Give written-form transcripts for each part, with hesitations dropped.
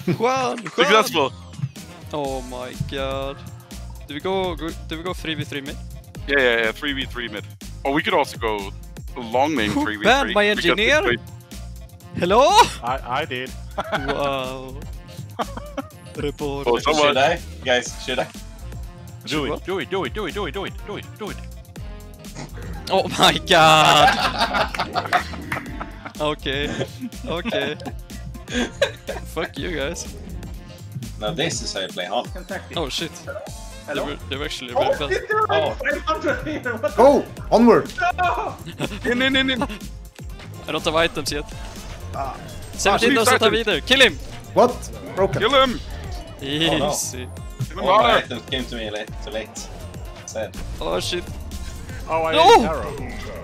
Juan! Successful! Oh my god. Do we go 3v3 mid? Yeah, 3v3 mid. Or we could also go long lane 3v3. Ban my engineer? Hello? I did. Wow. Report. Oh, Should I? Guys, should I? Do it. Oh my god! Okay. Fuck you guys. Now this is how you play HoN. Oh shit. They were actually very fast. Oh, Go! Onward! In! I don't have items yet. 17 please doesn't have item. either. Kill him! What? Broken. Kill him! Easy. Kill him all my harder! items came to me too late. Sad. Oh shit. Oh, I No! ate arrow.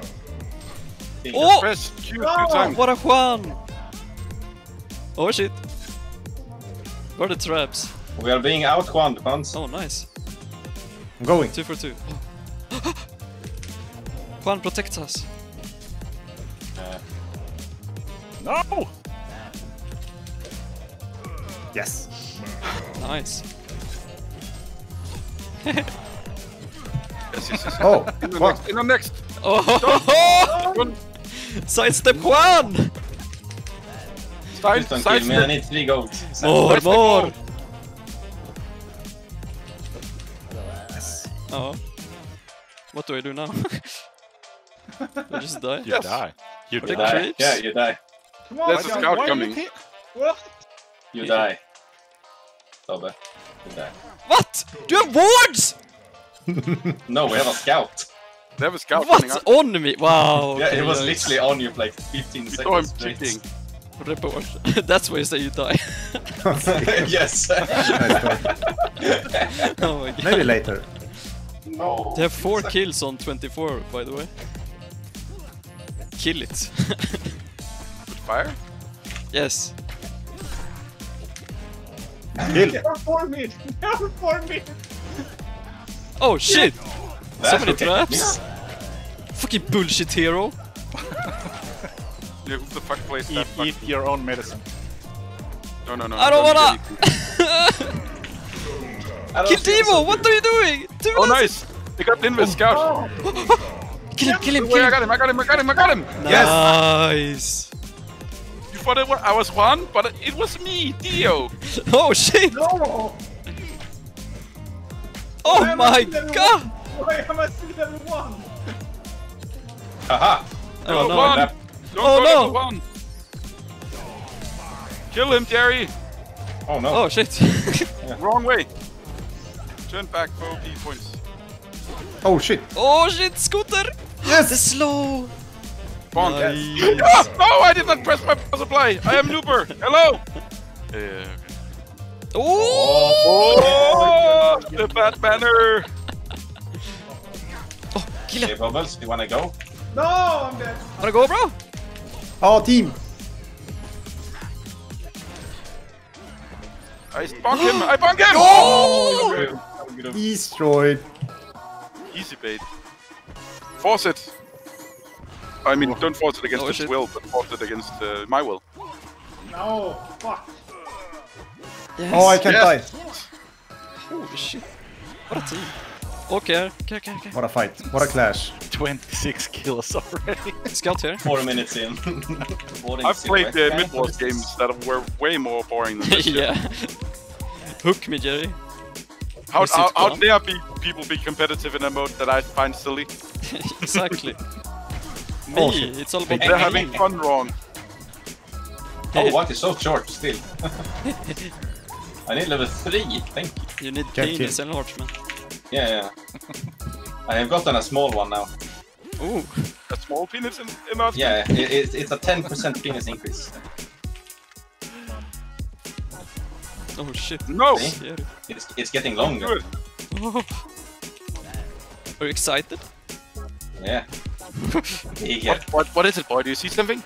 Oh! Press Q 2 times. What a Juan! Oh shit. Where are the traps? We are being out-Juan, Juans. Oh nice. I'm going. 2 for 2. Juan protects us. No! Yes. Nice. Yes. Oh, In the what? next. In the next. Oh! One. Sidestep Juan! Please don't kill me, I need 3 gold. More! Oh. What do I do now? I just die? You die. You Are You they die. die. creeps? Yeah, you die. There's a scout coming. You die. Tobbe. You die. What? Do you have wards? No, we have a scout. They have a scout coming What? up. On me? Wow. Yeah, okay, it was nice. literally on you for like 15 We saw him seconds straight. cheating. Report. That's why you say you die. Yes. Oh my god. Maybe later. No. They have 4 kills on 24, by the way. Kill it. With fire? Yes. Kill. Oh shit! So many okay. traps! Miss. Fucking bullshit hero! Yeah, who the fuck plays that? Eat your own medicine. No. I don't wanna! I don't Kill feel Timo! so What good. are you doing? Timo, Oh, nice! They got in with scout. Kill him! Wait, I got him! Nice! You thought I was Juan, but it was me, Dio. Oh shit! Oh my god! Haha. Oh no! Juan. Lap. Don't Oh, go no. to Juan. Kill him, Jerry. Oh no. Oh shit! Wrong way. Turn back for OP points. Oh shit. Oh shit! Scooter! Yes! The slow! Bonk. Nice. Ah, no, I did not press my power supply. I am Looper. Hello. Yeah. Oh! Oh, the bad banner. Oh, kill Okay, him! Bubbles, you wanna go? Wanna go, bro? Oh, team. I bonk him. I bonk him. Oh! Destroyed. Easy bait. Force it. I mean, don't force it against Oh, its shit. will, but force it against my will. Yes. Oh, I can't Yes. die. Holy shit. What a team. Okay. What a fight. What a clash. 26 kills already. Scout here. 4 minutes in. I've played the Midwars games that were way more boring than this. Yeah. Hook me, Jerry. How Is it fun? dare people be competitive in a mode that I find silly? Exactly. Me, Bullshit. it's all about They're having fun wrong. Oh, what is so short still? I need level 3, thank you. You need Can't penis kill. enlargement. Yeah. I have gotten a small one now. Ooh. A small penis in our Yeah, it's a 10% penis increase. Oh shit. No! See? Jerry. It's getting longer. Good. Oh. Are you excited? Yeah. Bigger. What is it, boy? Do you see something?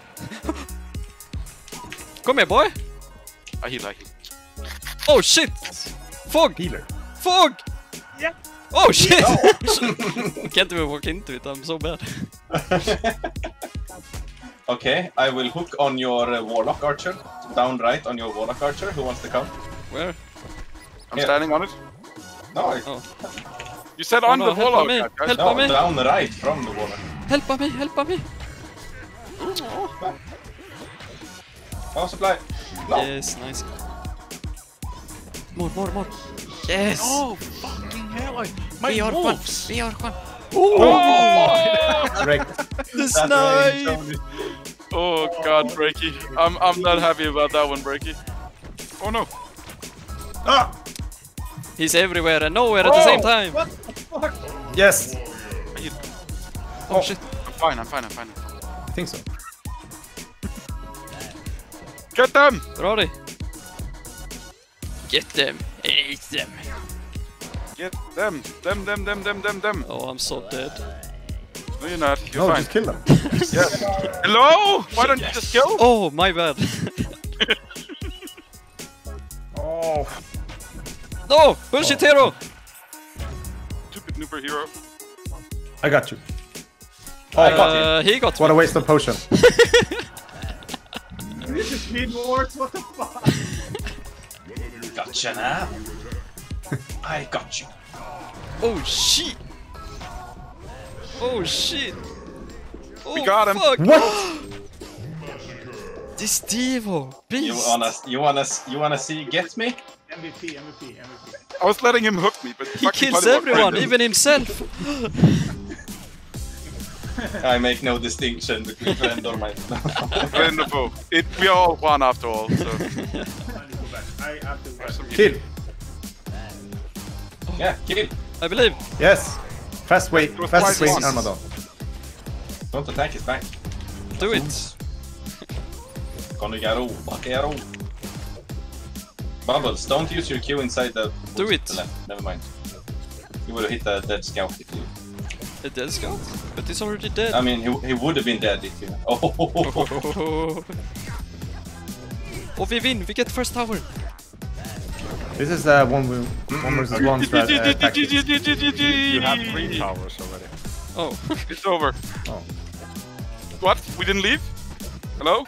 Come here, boy. I heal. Oh shit. Fog. Healer. Fog. Yeah. Oh shit. Can't even walk into it. I'm so bad. Okay, I will hook on your Warlock Archer. down right on your Warlock Archer. Who wants to come? Where? I'm Yeah. standing on it. No, Oh. You said Oh, on no, the help Warlock. me, guys. help no, me. down right from the Warlock. Help me, help me! Power supply. No. Yes, nice. More. Yes! Oh, fucking hell! My We are one. wolves! We are one. Correct. The That snipe! range, Oh god, Breaky. I'm not happy about that one, Breaky. Oh no. Ah! He's everywhere and nowhere at the same time. Yes. Oh shit. I'm fine. I think so. Get them! Where are they? Get them. Eat them. Get them. Them. Oh, I'm so dead. No, you're not. You're No, fine. just kill them. Yes. Hello? Why don't you just kill? Oh, my bad. Oh. No! Bullshit hero! Stupid nooper hero. I got you. Oh, fuck. He got What me. a waste of potion. This is Midwars, what the fuck? Gotcha now. I got you. Oh shit! Oh shit! Oh, We got him. Fuck. What? This Devo! You Beast! wanna see get me? MVP. I was letting him hook me, but He kills everyone, even himself! I make no distinction between friend or my Friend or foe. We are all one after all, so. I need to go back. I have to go back. Kill. Yeah, kill. I believe. Yes. Fast way. It was Fast quite swing once. Armadon. Don't attack his back. Do it. Gonna get all, bucket all. Bubbles, don't use your Q inside the... Do it. the left. Never mind. You would have hit the dead scout if you... A dead scout? But he's already dead. I mean, he would have been dead if you... Oh, Oh, we win! We get first tower! This is one versus one tactics. You have 3 towers already. Oh. It's over. Oh. What? We didn't leave? Hello?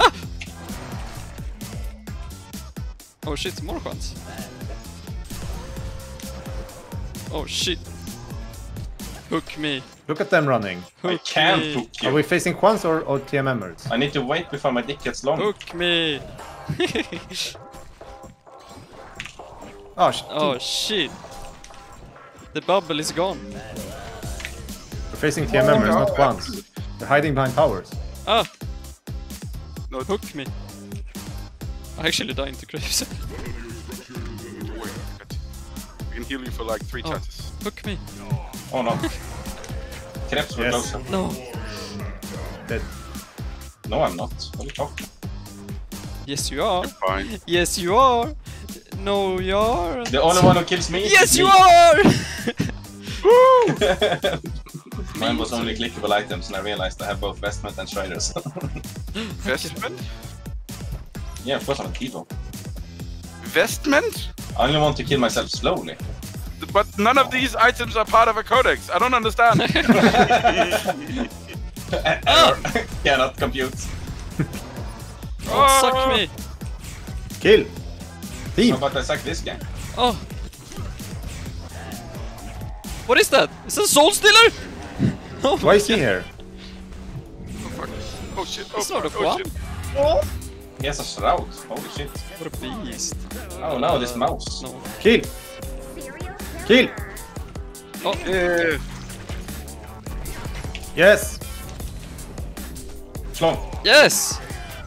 Oh shit, more Juans. Oh shit. Hook me. Look at them running. I Hook can't me. hook Are you. we facing Quans or TMMers? I need to wait before my dick gets long. Hook me. Oh, shit. Oh shit. The bubble is gone. We're facing TMMers, not Quans. They're hiding behind towers. Ah! No. Hook me. I actually died into graves. We can heal you for like 3 Oh. chances. Hook me. Oh no. Krebs were Yes. closer. No. Dead. No, I'm not. What are you talking? Yes you are. Fine. Yes you are. No you are. The only one who kills me Yes is you me. are! Mine was only clickable items and I realized I have both vestment and striders. Vestment? Yeah, of course I'm a Tivo. Vestment? I only want to kill myself slowly. But none of these items are part of a codex. I don't understand. Error. Cannot compute. Oh, suck me. Kill. Team. How about I suck this guy? Oh. What is that? Is that a soul stealer? Oh Why is he here? Oh fuck. Oh shit. Oh It's not a fuck. Oh Juan. shit. He has a shroud. Holy shit. What a beast. Oh no, this mouse. No. Kill. Kill. Oh. Yeah. Yes. Schlong. Yes!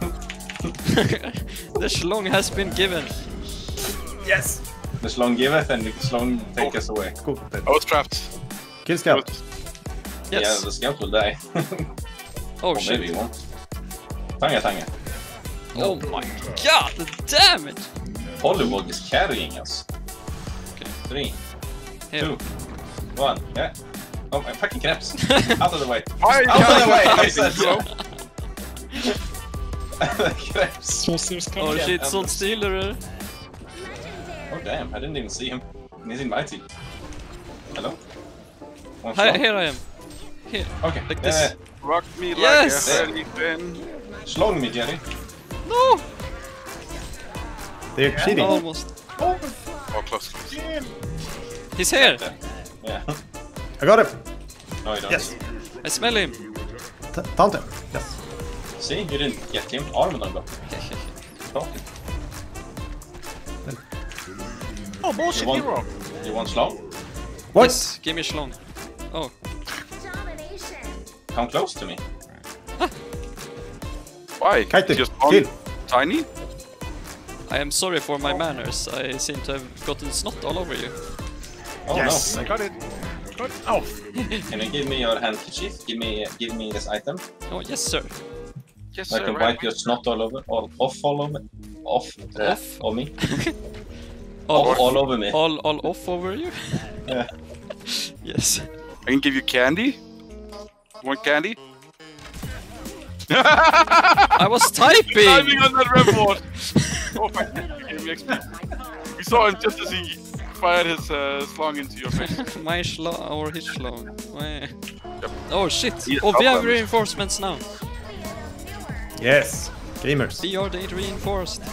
The schlong has been given. Yes. The Schlong giveth and the Schlong take us away. Cool. Dead. I was trapped. Kill scout. Yeah, Yes. the scout will die. Oh Or maybe he shit. won't. Tanga. Oh my god, the damage! Hollywog is carrying us. Okay. 3, Here. 2, 1. Yeah. Oh, my fucking Krebs. Out of the way. Why are you Out of the way, I counting? said Hello? Krebs. Oh shit, soul stealer. Oh damn, I didn't even see him. He's in my team. Hello? One Hi, Schlong? here I am. Here. Okay, Like this. Rock me Yes! like a elephant. Schlong me, Jerry. No! They're cheating. Almost. Oh, close. He's here. Yeah. I got him. No, you don't. Yes. I smell him. Taunt him. Yes. See, you didn't get him. Armen on go. Oh, bullshit, You hero. You want slow? What? Yes, give me schlong. Oh, Come close to me. Why? Kite Just kill. tiny? I am sorry for my manners. I seem to have gotten snot all over you. Oh Yes. I got it. Good. Oh, no. Can you give me your handkerchief? Give me this item. Oh, yes, sir. Yes, So I sir. can wipe your snot all over, off all over, off on me. All over me. All off over you? Yeah. Yes. I can give you candy. You want candy? I was typing! Timing on that red ward. Oh, fuck. You gave me XP. We saw him just as he fired his slung into your face. My schlong or his schlong. Yep. Oh shit! He is Oh, we have up, reinforcements now. Yes. Gamers. We are the reinforced.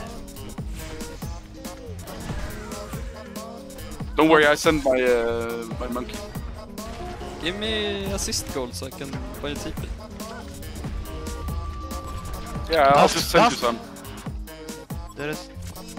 Don't worry, I sent my my monkey. Give me assist gold so I can buy a TP. Yeah, I'll just send you some. there is.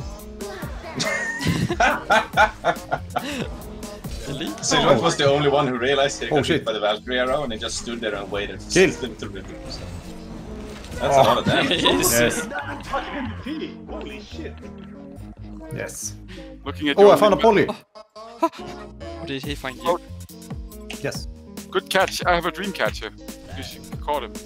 Elite? Silhouette was the only one who realized he got shit. hit by the Valkyrie arrow and he just stood there and waited. Kill. That's a lot of damage. Yes. Yes. Fucking MVP. Holy shit. Yes. Looking at Oh, you I found a poly. Or did he find you? Yes. Good catch. I have a dream catcher. You should caught him.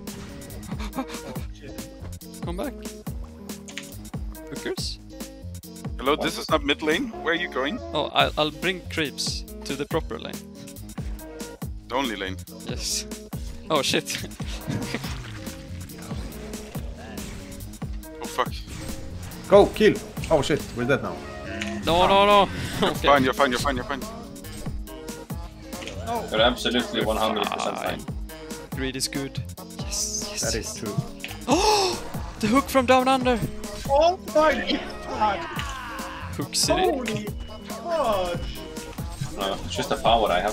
Come back. Hookers? Hello, this is not mid lane. Where are you going? Oh, I'll bring creeps to the proper lane. The only lane. Yes. Oh shit. Oh fuck. Go, kill. Oh shit, we're dead now. No. Okay. Fine, you're fine, you're fine, you're fine. You're absolutely 100% fine. Greed is good. Yes. That is true. Oh! The hook from down under! Oh my god. Hook City? Holy fudge. No, it's just a power I have.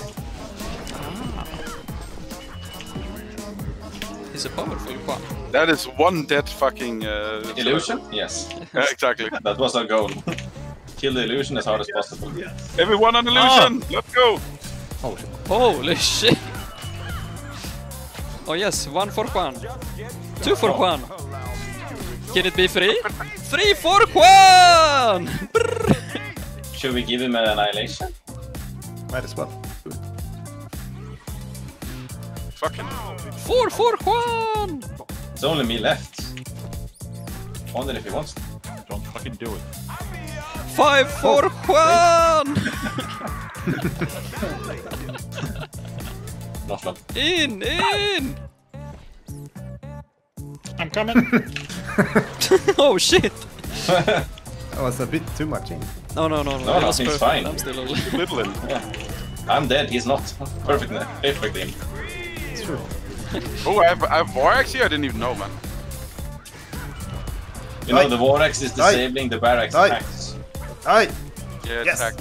He's a powerful one. That is one dead fucking Illusion? Yes. Yeah, exactly. That was our goal. Kill the illusion as hard as possible. Everyone on illusion! Let's go! Oh shit. Holy shit! Oh yes, 1 for Juan. 2 for Juan. Can it be 3? 3 for Juan! Should we give him an annihilation? Might as well. Fucking. 4 for Juan! It's only me left. Wonder if he wants to. Don't fucking do it. 5 for Juan! Not long. In! I'm coming. Oh shit! That was a bit too much. No, No, that was he's perfect. fine. I'm still alive. Middle lane. I'm dead, he's not. Perfect aim. It's true. Oh, I have Vorax here? I didn't even know, man. You know, the Vorax is disabling the barracks Aye. attacks. Aye! Yeah, Yes. attack.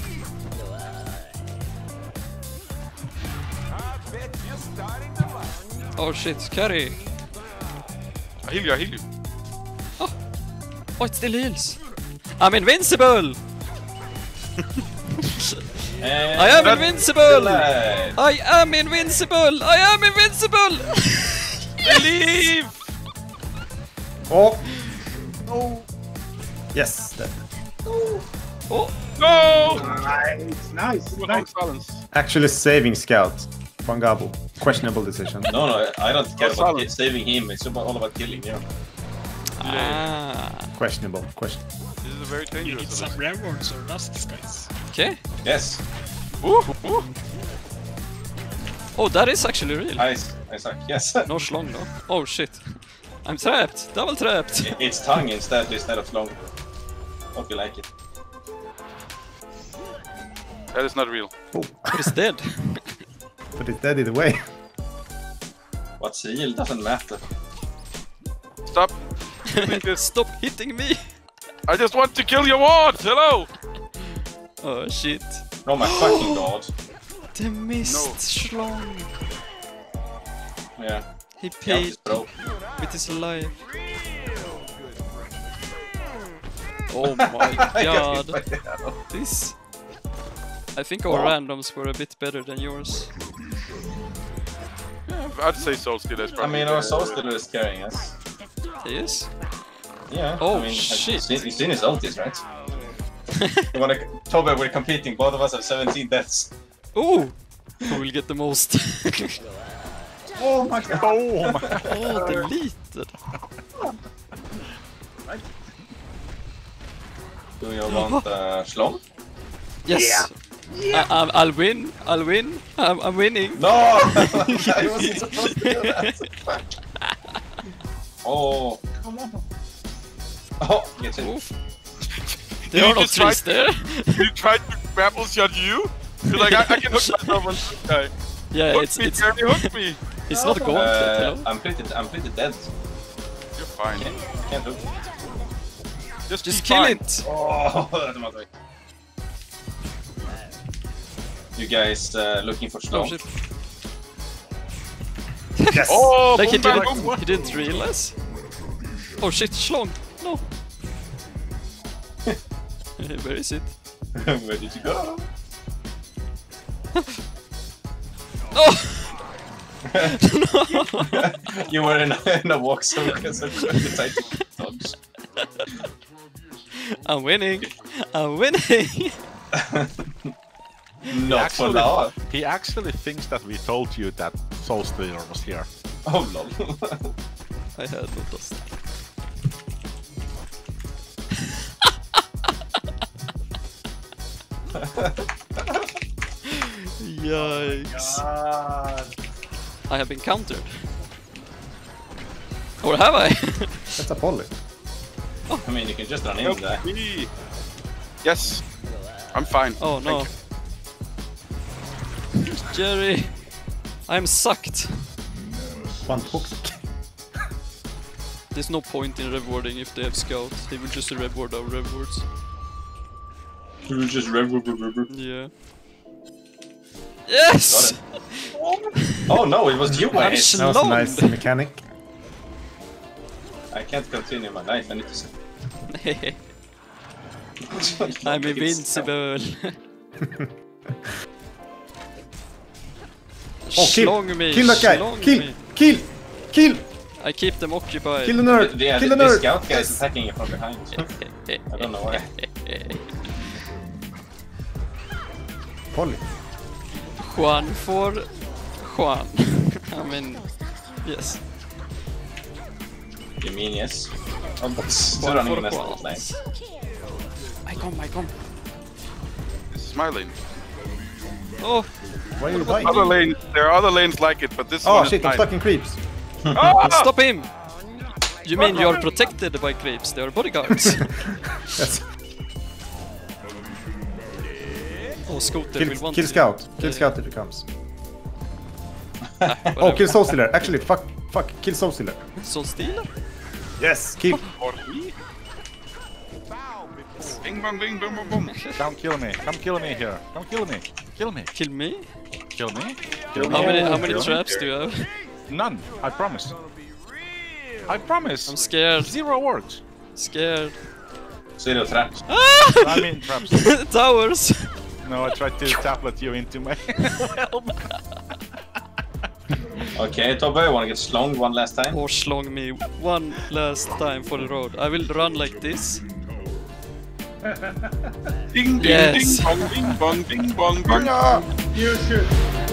Oh shit, carry! I heal you. Oh, it still heals! I'm invincible! And I am invincible! alive. I am invincible! I am invincible! Believe! Oh! Oh! Yes, dead. Oh, No! Nice. Long silence. Actually saving Scout. JuanGabo. Questionable decision. No, I don't care about solid. saving him, it's all about killing you. Questionable. This is a very You need dangerous. some rewards or dust, guys. okay. Yes, Ooh. Oh, that is actually real. I suck, yes. No schlong though. Oh shit. I'm trapped. Double trapped. It's tongue instead of long. Hope you like it. That is not real. Oh, But it's dead. but it's dead either way. What's real doesn't matter. Stop. Doing this. Stop hitting me. I just want to kill your ward. Hello. Oh shit. Oh my fucking god. The missed schlong. Yeah. He Count paid is broke. with his life. Oh my god. This... I think our randoms were a bit better than yours. Yeah, I'd say Soul Stealer is I probably. mean, our Soul Stealer is carrying us. He is? Yeah. Oh, I mean, shit. You've seen his ultis, right? Tobe, we're competing. Both of us have 17 deaths. Ooh! Who will get the most? Oh my god. Oh my. Oh, deleted. Do you want Schlong? Yes! I'll win. I'll win. I'm winning. No! I wasn't supposed to do that. Fuck. Oh. Come on. Oh, get in. Oof. There are no trees there. You tried to grapple shot you? You're like, I can hook myself on this guy. Yeah, Hook it's me, Jeremy, hook me. it's not going to. I'm pretty dead. You're fine. Can't hook. Just be kill fine. it. Oh, that's my way. You guys looking for Oh Schlong? shit. Yes! Oh, Like boom, bang, boom. he didn't realize. Oh shit, schlong. No. Where is it? Where did you go? Oh! You were in a walk zone because I decided to dodge. I'm winning. I'm winning. Not for now. He actually thinks that we told you that Soul Stealer was here. Oh lol. I had no dust. Yikes. God. I have been countered. Or have I? That's a poly. I mean, you can just run in there. Me. Yes. I'm fine. Oh no. Jerry. I'm sucked. One toxic. There's no point in rewarding if they have scout. They will just reward our rewards. You will just rev. Yeah. Yes! Oh no, it was you I hit. That was a nice mechanic. I can't continue my life, I need to say. I'm invincible. Oh, Schlong me, kill that guy! schlong Kill! me. Kill! Kill! I keep them occupied. Kill the nerd! Yeah, Kill the the nerd! scout guy is attacking you from behind. I don't know why. Poly. Juan for Juan. I mean, yes. You mean yes? Oh, but still Juan running for in this Juan. lane. I come. This is my lane. Oh, Why are you Other dying? lanes, there are other lanes like it, but this Oh one shit, is those mine. fucking creeps. Ah! stop him! You mean you are protected by creeps? They are bodyguards. Yes. Oh, Scooter will want Kill to- Scout. Kill Yeah. Scout if he comes. Oh, Whatever. kill Soul Stealer. Actually, fuck. Kill Soul Stealer. Soul Stealer? Yes, kill. Or me? Bing bang bing boom boom boom. Come kill me. Come kill me here. Come kill me. Kill me. Kill me? Kill me. How many traps do you have? None. I promise. I promise. I'm scared. 0 words. Scared. Zero traps. I mean traps. Towers! No, I tried to tablet you into my helm. Okay, Tobe, wanna get slonged one last time? Or slong me one last time for the road. I will run like this. Ding ding Yes. ding bong ding bong ding bong ding. You should.